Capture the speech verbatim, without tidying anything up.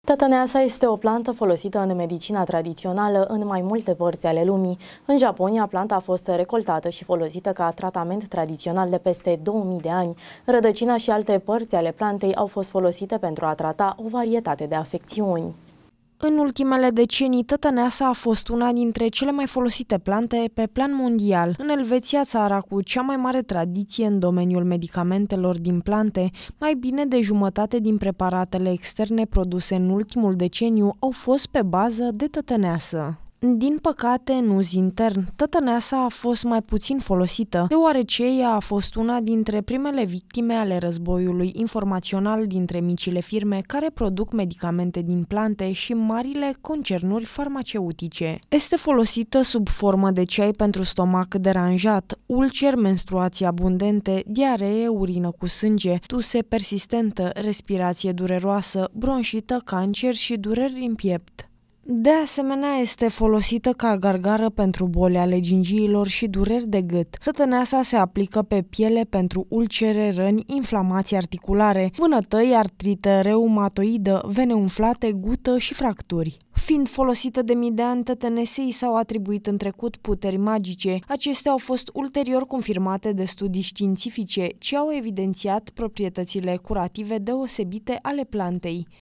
Tătăneasa este o plantă folosită în medicina tradițională în mai multe părți ale lumii. În Japonia, planta a fost recoltată și folosită ca tratament tradițional de peste două mii de ani. Rădăcina și alte părți ale plantei au fost folosite pentru a trata o varietate de afecțiuni. În ultimele decenii, tătăneasa a fost una dintre cele mai folosite plante pe plan mondial. În Elveția, țara cu cea mai mare tradiție în domeniul medicamentelor din plante, mai bine de jumătate din preparatele externe produse în ultimul deceniu au fost pe bază de tătăneasă. Din păcate, în uz intern, tătăneasa a fost mai puțin folosită, deoarece ea a fost una dintre primele victime ale războiului informațional dintre micile firme care produc medicamente din plante și marile concernuri farmaceutice. Este folosită sub formă de ceai pentru stomac deranjat, ulcer, menstruații abundente, diaree, urină cu sânge, tuse persistentă, respirație dureroasă, bronșită, cancer și dureri în piept. De asemenea, este folosită ca gargară pentru boli ale gingiilor și dureri de gât. Tătăneasa se aplică pe piele pentru ulcere, răni, inflamații articulare, vânătăi, artrită reumatoidă, vene umflate, gută și fracturi. Fiind folosită de mii de ani, tătănesei s-au atribuit în trecut puteri magice. Acestea au fost ulterior confirmate de studii științifice, ce au evidențiat proprietățile curative deosebite ale plantei.